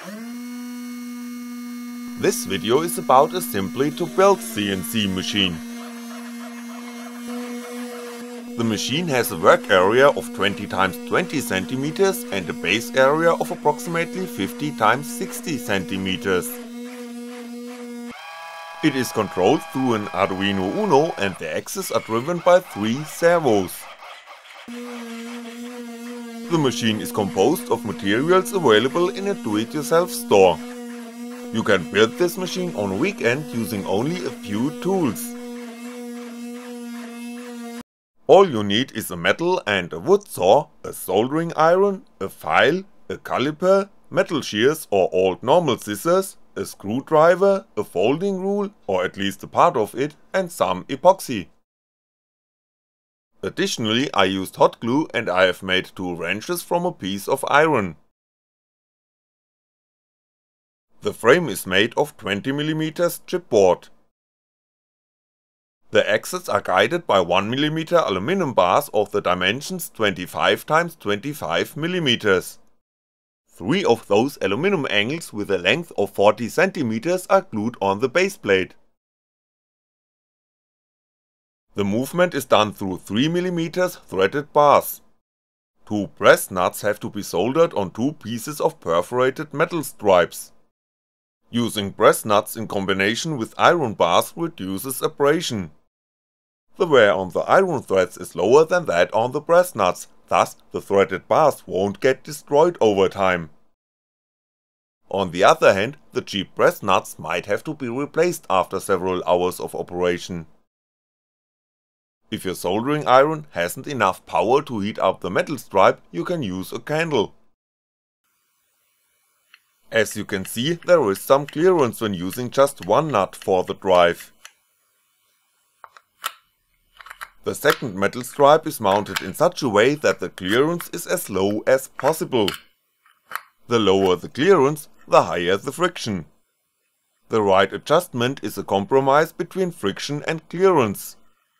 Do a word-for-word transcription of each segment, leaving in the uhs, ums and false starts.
This video is about a simply to build C N C machine. The machine has a work area of twenty by twenty centimeters and a base area of approximately fifty by sixty centimeters. It is controlled through an Arduino Uno and the axes are driven by three servos. The machine is composed of materials available in a do-it-yourself store. You can build this machine on a weekend using only a few tools. All you need is a metal and a wood saw, a soldering iron, a file, a caliper, metal shears or old normal scissors, a screwdriver, a folding rule, or at least a part of it, and some epoxy. Additionally, I used hot glue and I have made two wrenches from a piece of iron. The frame is made of twenty millimeter chipboard. The axes are guided by one millimeter aluminum bars of the dimensions twenty-five by twenty-five millimeters. Three of those aluminum angles with a length of forty centimeters are glued on the base plate. The movement is done through three millimeter threaded bars. Two brass nuts have to be soldered on two pieces of perforated metal stripes. Using brass nuts in combination with iron bars reduces abrasion. The wear on the iron threads is lower than that on the brass nuts, thus the threaded bars won't get destroyed over time. On the other hand, the cheap brass nuts might have to be replaced after several hours of operation. If your soldering iron hasn't enough power to heat up the metal stripe, you can use a candle. As you can see, there is some clearance when using just one nut for the drive. The second metal stripe is mounted in such a way that the clearance is as low as possible. The lower the clearance, the higher the friction. The right adjustment is a compromise between friction and clearance.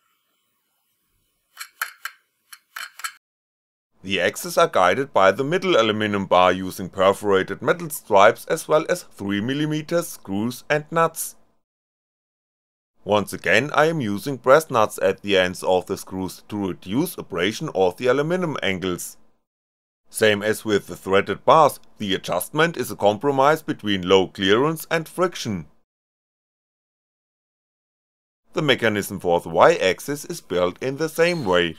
The axes are guided by the middle aluminum bar using perforated metal stripes as well as three millimeter screws and nuts. Once again I am using brass nuts at the ends of the screws to reduce abrasion of the aluminum angles. Same as with the threaded bars, the adjustment is a compromise between low clearance and friction. The mechanism for the Y-axis is built in the same way.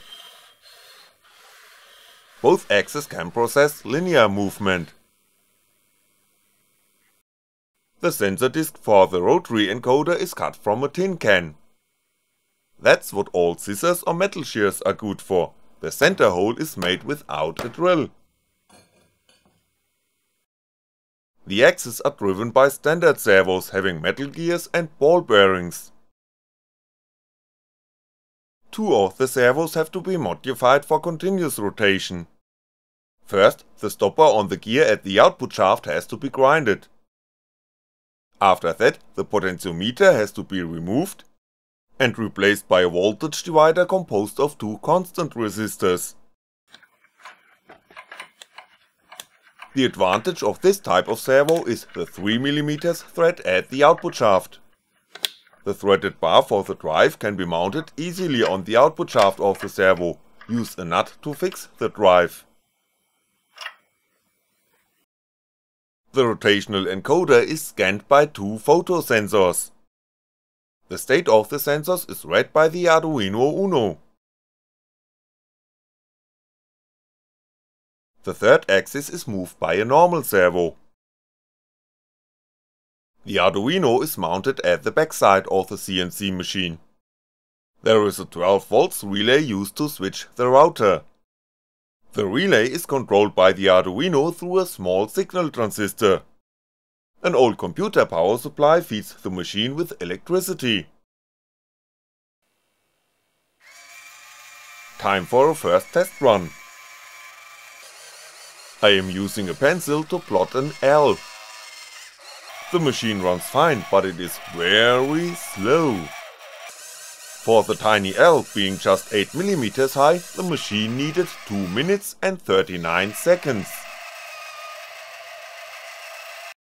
Both axes can process linear movement. The sensor disk for the rotary encoder is cut from a tin can. That's what old scissors or metal shears are good for, the center hole is made without a drill. The axes are driven by standard servos having metal gears and ball bearings. Two of the servos have to be modified for continuous rotation. First, the stopper on the gear at the output shaft has to be grinded. After that, the potentiometer has to be removed and replaced by a voltage divider composed of two constant resistors. The advantage of this type of servo is the three millimeter thread at the output shaft. The threaded bar for the drive can be mounted easily on the output shaft of the servo, use a nut to fix the drive. The rotational encoder is scanned by two photosensors. The state of the sensors is read by the Arduino Uno. The third axis is moved by a normal servo. The Arduino is mounted at the backside of the C N C machine. There is a twelve volts relay used to switch the router. The relay is controlled by the Arduino through a small signal transistor. An old computer power supply feeds the machine with electricity. Time for a first test run. I am using a pencil to plot an L. The machine runs fine, but it is very slow. For the tiny L being just eight millimeters high, the machine needed two minutes and thirty-nine seconds.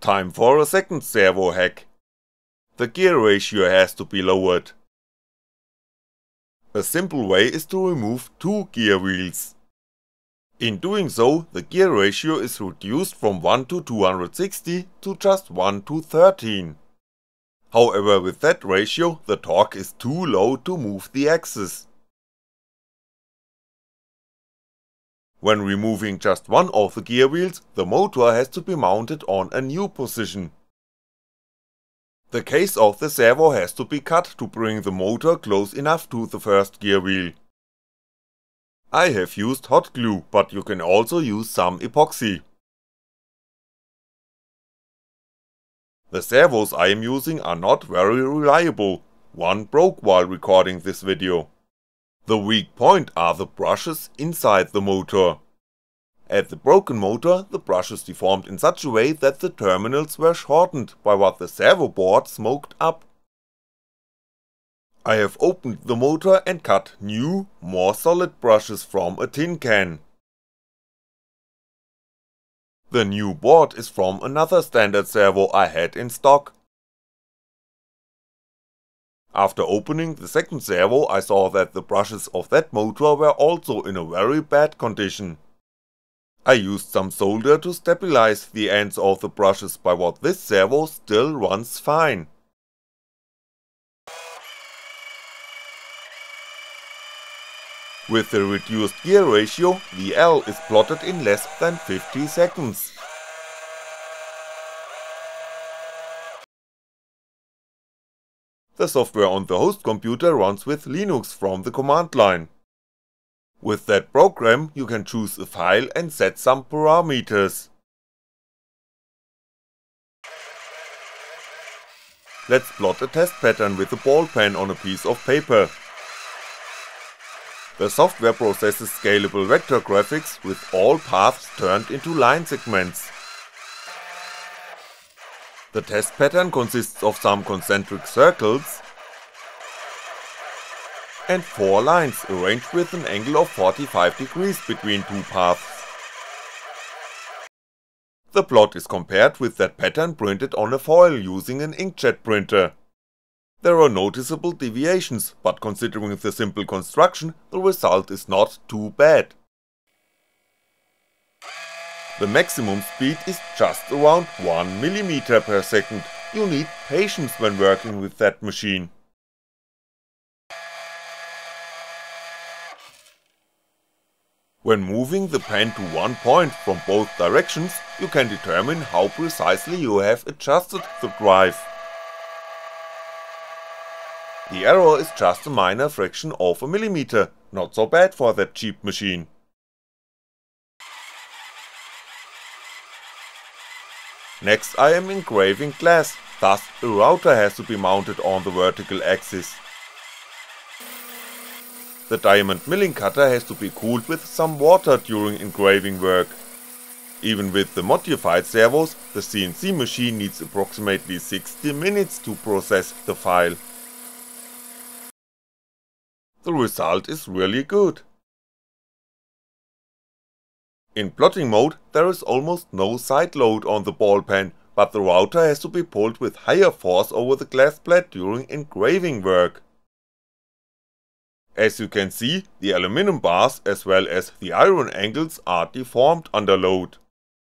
Time for a second servo hack. The gear ratio has to be lowered. A simple way is to remove two gear wheels. In doing so, the gear ratio is reduced from one to two hundred sixty to just one to thirteen. However, with that ratio, the torque is too low to move the axis. When removing just one of the gear wheels, the motor has to be mounted on a new position. The case of the servo has to be cut to bring the motor close enough to the first gear wheel. I have used hot glue, but you can also use some epoxy. The servos I am using are not very reliable, one broke while recording this video. The weak point are the brushes inside the motor. At the broken motor, the brushes deformed in such a way that the terminals were shortened by what the servo board smoked up. I have opened the motor and cut new, more solid brushes from a tin can. The new board is from another standard servo I had in stock. After opening the second servo, I saw that the brushes of that motor were also in a very bad condition. I used some solder to stabilize the ends of the brushes, by what this servo still runs fine. With the reduced gear ratio, the L is plotted in less than fifty seconds. The software on the host computer runs with Linux from the command line. With that program you can choose a file and set some parameters. Let's plot a test pattern with a ball pen on a piece of paper. The software processes scalable vector graphics with all paths turned into line segments. The test pattern consists of some concentric circles and four lines arranged with an angle of forty-five degrees between two paths. The plot is compared with that pattern printed on a foil using an inkjet printer. There are noticeable deviations, but considering the simple construction, the result is not too bad. The maximum speed is just around one millimeter per second, you need patience when working with that machine. When moving the pen to one point from both directions, you can determine how precisely you have adjusted the drive. The error is just a minor fraction of a millimeter, not so bad for that cheap machine. Next I am engraving glass, thus the router has to be mounted on the vertical axis. The diamond milling cutter has to be cooled with some water during engraving work. Even with the modified servos, the C N C machine needs approximately sixty minutes to process the file. The result is really good. In plotting mode there is almost no side load on the ball pen, but the router has to be pulled with higher force over the glass plate during engraving work. As you can see, the aluminum bars as well as the iron angles are deformed under load.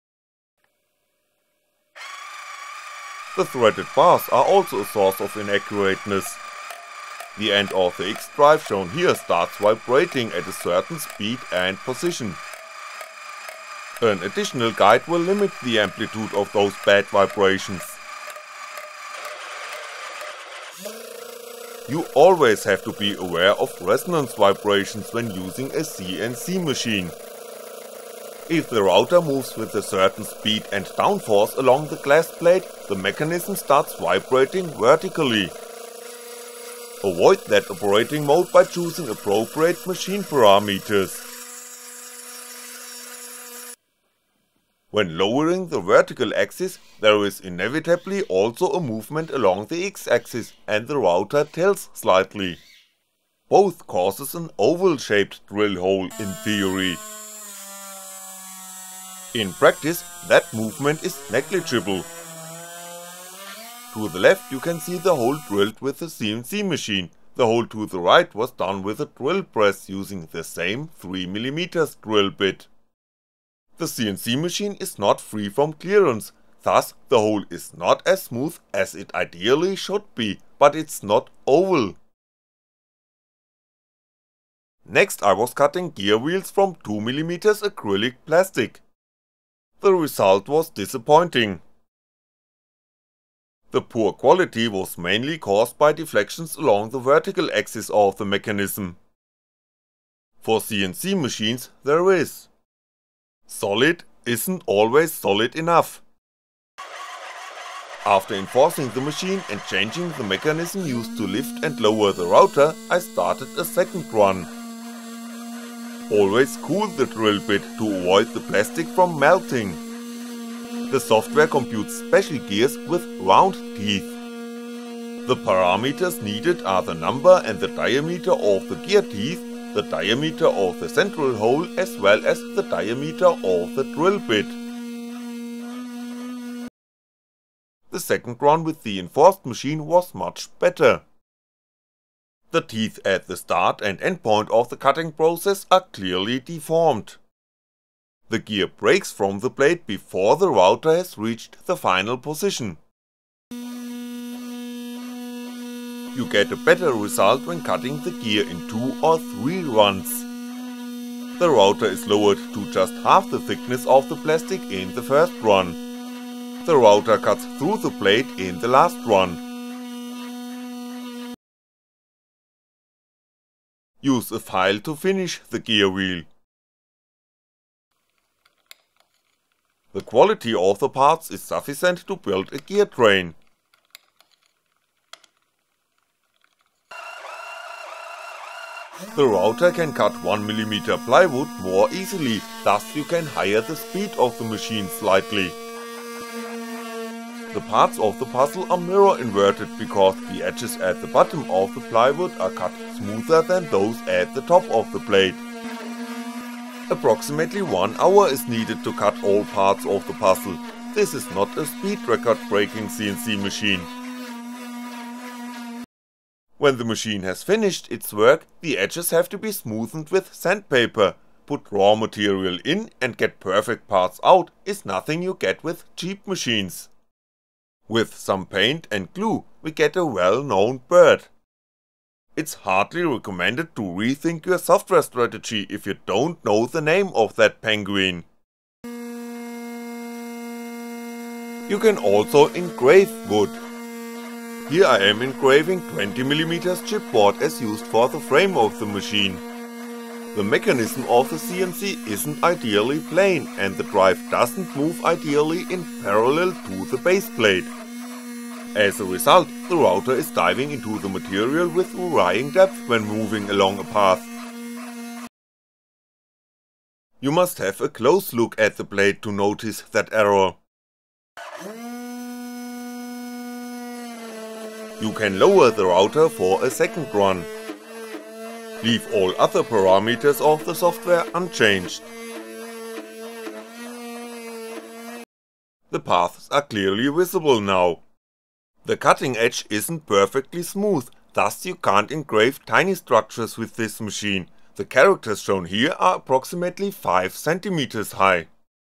The threaded bars are also a source of inaccurateness. The end of the X drive shown here starts vibrating at a certain speed and position. An additional guide will limit the amplitude of those bad vibrations. You always have to be aware of resonance vibrations when using a C N C machine. If the router moves with a certain speed and downforce along the glass plate, the mechanism starts vibrating vertically. Avoid that operating mode by choosing appropriate machine parameters. When lowering the vertical axis, there is inevitably also a movement along the X-axis and the router tilts slightly. Both causes an oval-shaped drill hole in theory. In practice, that movement is negligible. To the left you can see the hole drilled with the C N C machine, the hole to the right was done with a drill press using the same three millimeter drill bit. The C N C machine is not free from clearance, thus the hole is not as smooth as it ideally should be, but it's not oval. Next I was cutting gear wheels from two millimeter acrylic plastic. The result was disappointing. The poor quality was mainly caused by deflections along the vertical axis of the mechanism. For C N C machines there is. Solid isn't always solid enough. After enforcing the machine and changing the mechanism used to lift and lower the router, I started a second run. Always cool the drill bit to avoid the plastic from melting. The software computes special gears with round teeth. The parameters needed are the number and the diameter of the gear teeth, the diameter of the central hole as well as the diameter of the drill bit. The second run with the enforced machine was much better. The teeth at the start and end point of the cutting process are clearly deformed. The gear breaks from the blade before the router has reached the final position. You get a better result when cutting the gear in two or three runs. The router is lowered to just half the thickness of the plastic in the first run. The router cuts through the blade in the last run. Use a file to finish the gear wheel. The quality of the parts is sufficient to build a gear train. The router can cut one millimeter plywood more easily, thus you can higher the speed of the machine slightly. The parts of the puzzle are mirror inverted because the edges at the bottom of the plywood are cut smoother than those at the top of the blade. Approximately one hour is needed to cut all parts of the puzzle. This is not a speed record breaking C N C machine. When the machine has finished its work, the edges have to be smoothened with sandpaper. Put raw material in and get perfect parts out is nothing you get with cheap machines. With some paint and glue we get a well-known bird. It's hardly recommended to rethink your software strategy if you don't know the name of that penguin. You can also engrave wood. Here I am engraving twenty millimeter chipboard as used for the frame of the machine. The mechanism of the C N C isn't ideally plane and the drive doesn't move ideally in parallel to the base plate. As a result, the router is diving into the material with varying depth when moving along a path. You must have a close look at the blade to notice that error. You can lower the router for a second run. Leave all other parameters of the software unchanged. The paths are clearly visible now. The cutting edge isn't perfectly smooth, thus you can't engrave tiny structures with this machine. The characters shown here are approximately five centimeters high.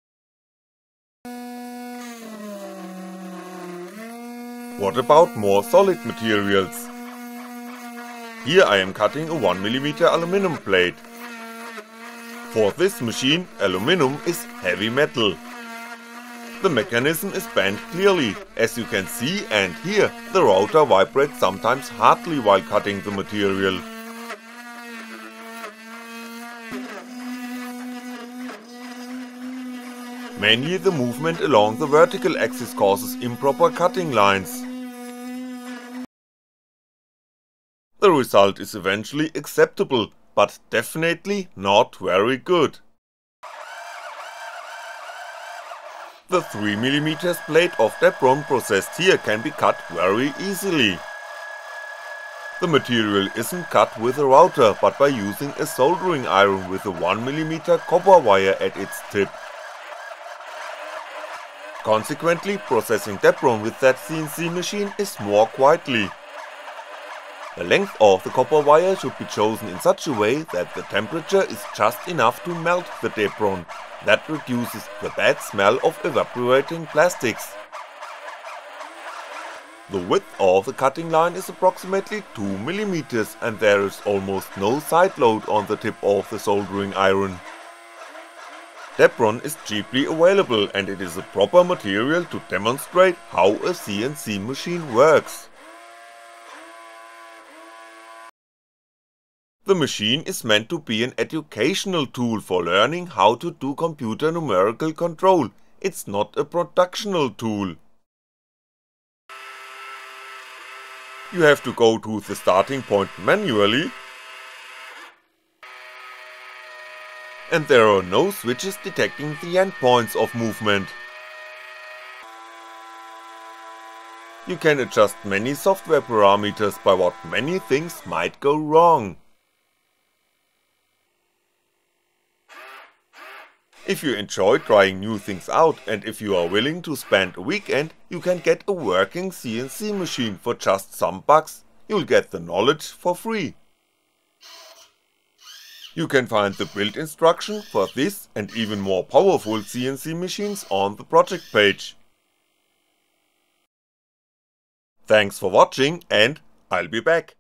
What about more solid materials? Here I am cutting a one millimeter aluminum plate. For this machine, aluminum is heavy metal. The mechanism is bent clearly, as you can see and hear, the router vibrates sometimes hardly while cutting the material. Mainly the movement along the vertical axis causes improper cutting lines. The result is eventually acceptable, but definitely not very good. The three millimeter blade of Debron processed here can be cut very easily. The material isn't cut with a router but by using a soldering iron with a one millimeter copper wire at its tip. consequently processing Depron with that C N C machine is more quietly. The length of the copper wire should be chosen in such a way that the temperature is just enough to melt the Depron, that reduces the bad smell of evaporating plastics. The width of the cutting line is approximately two millimeters and there is almost no side load on the tip of the soldering iron. Depron is cheaply available and it is a proper material to demonstrate how a C N C machine works. The machine is meant to be an educational tool for learning how to do computer numerical control, it's not a productional tool. You have to go to the starting point manually, and there are no switches detecting the endpoints of movement. You can adjust many software parameters by what many things might go wrong. If you enjoy trying new things out and if you are willing to spend a weekend, you can get a working C N C machine for just some bucks, you'll get the knowledge for free. You can find the build instruction for this and even more powerful C N C machines on the project page. Thanks for watching and I'll be back.